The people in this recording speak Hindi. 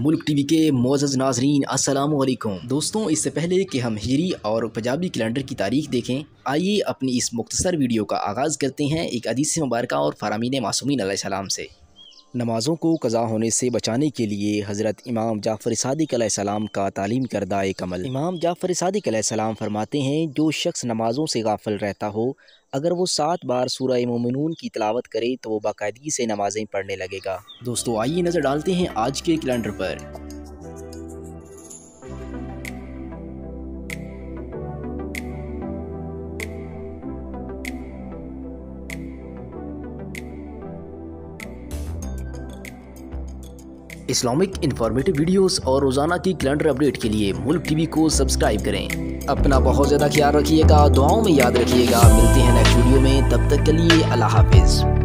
मुल्क टीवी के मोअज़्ज़ज़ नाज़रीन अस्सलामु अलैकुम। दोस्तों, इससे पहले कि हम हिजरी और पंजाबी कैलेंडर की तारीख देखें, आइए अपनी इस मुख्तसर वीडियो का आगाज़ करते हैं एक हदीस मुबारका और फ़रामीन मासूमीन अलैहिस्सलाम से। नमाज़ों को क़ज़ा होने से बचाने के लिए हज़रत इमाम जाफ़र सादिक़ अलैहिस्सलाम का तालीम करदा एक अमल। इमाम जाफ़र सादिक़ अलैहिस्सलाम फरमाते हैं, जो शख्स नमाज़ों से गाफिल रहता हो, अगर वो 7 बार सूरह मोमिनून की तिलावत करे तो वो बाकायदगी से नमाज़ें पढ़ने लगेगा। दोस्तों, आइए नज़र डालते हैं आज के कैलेंडर पर। इस्लामिक इन्फॉर्मेटिव वीडियोस और रोज़ाना की कैलेंडर अपडेट के लिए मुल्क टीवी को सब्सक्राइब करें। अपना बहुत ज़्यादा ख्याल रखिएगा, दुआओं में याद रखिएगा। मिलते हैं नेक्स्ट वीडियो में, तब तक के लिए अल्लाह हाफिज़।